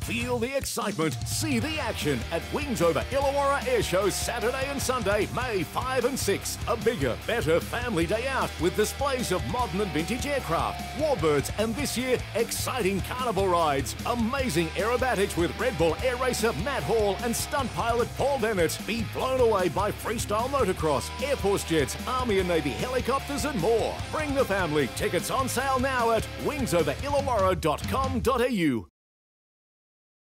Feel the excitement, see the action at Wings Over Illawarra Airshow Saturday and Sunday, May 5 and 6. A bigger, better family day out with displays of modern and vintage aircraft, warbirds, and this year, exciting carnival rides. Amazing aerobatics with Red Bull air racer Matt Hall and stunt pilot Paul Bennett. Be blown away by freestyle motocross, Air Force jets, Army and Navy helicopters and more. Bring the family. Tickets on sale now at wingsoverillawarra.com.au.